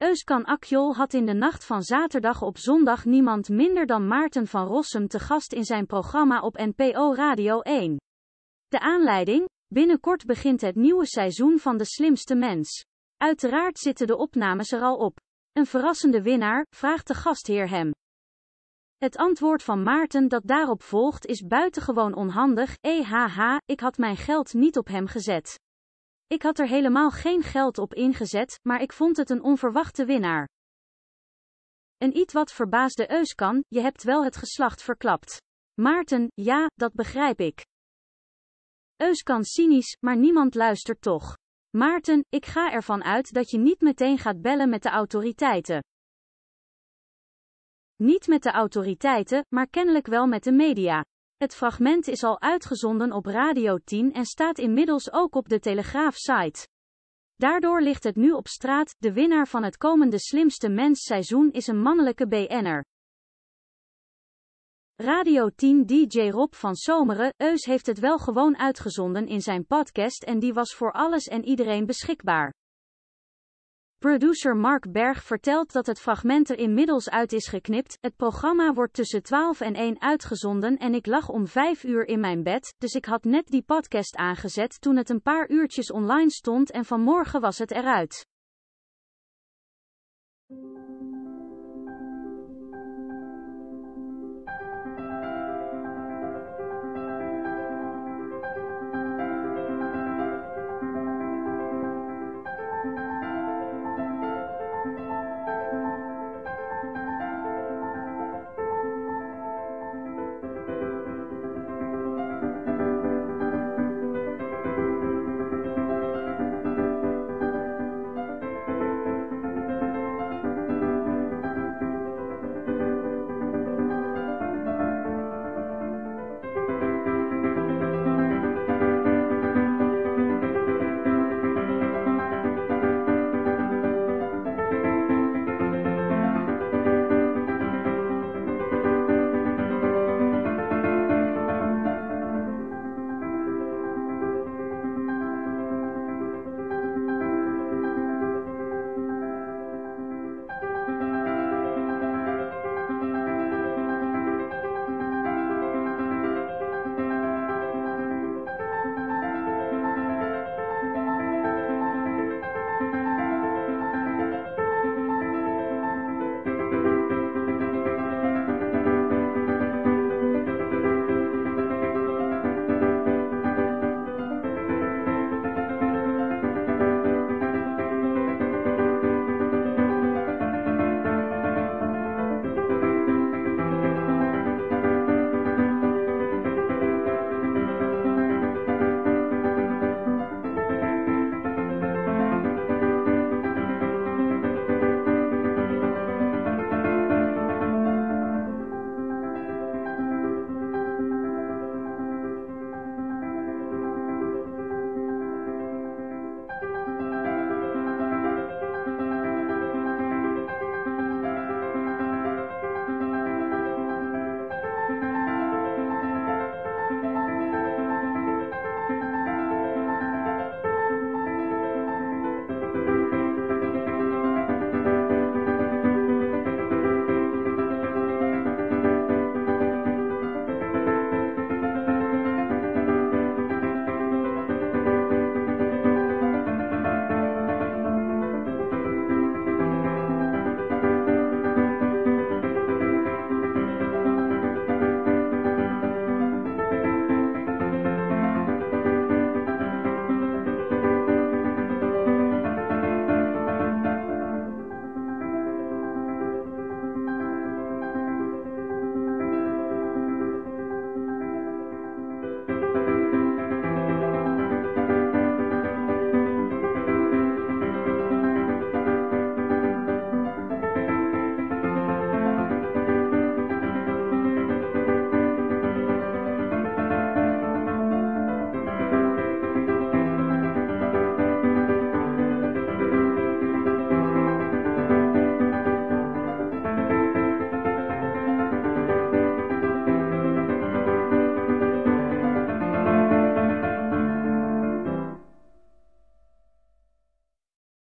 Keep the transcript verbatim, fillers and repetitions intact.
Euskan Akjol had in de nacht van zaterdag op zondag niemand minder dan Maarten van Rossum te gast in zijn programma op N P O Radio één. De aanleiding? Binnenkort begint het nieuwe seizoen van De Slimste Mens. Uiteraard zitten de opnames er al op. Een verrassende winnaar, vraagt de gastheer hem. Het antwoord van Maarten dat daarop volgt is buitengewoon onhandig. Ehaha, ik had mijn geld niet op hem gezet. Ik had er helemaal geen geld op ingezet, maar ik vond het een onverwachte winnaar. Een iets wat verbaasde Euskan, je hebt wel het geslacht verklapt. Maarten, ja, dat begrijp ik. Euskan cynisch, maar niemand luistert toch. Maarten, ik ga ervan uit dat je niet meteen gaat bellen met de autoriteiten. Niet met de autoriteiten, maar kennelijk wel met de media. Het fragment is al uitgezonden op Radio tien en staat inmiddels ook op de Telegraaf-site. Daardoor ligt het nu op straat, de winnaar van het komende Slimste Mens seizoen is een mannelijke B N'er. Radio tien D J Rob van Zomeren, Eus heeft het wel gewoon uitgezonden in zijn podcast en die was voor alles en iedereen beschikbaar. Producer Mark Berg vertelt dat het fragment er inmiddels uit is geknipt. Het programma wordt tussen twaalf en één uitgezonden en ik lag om vijf uur in mijn bed, dus ik had net die podcast aangezet toen het een paar uurtjes online stond en vanmorgen was het eruit.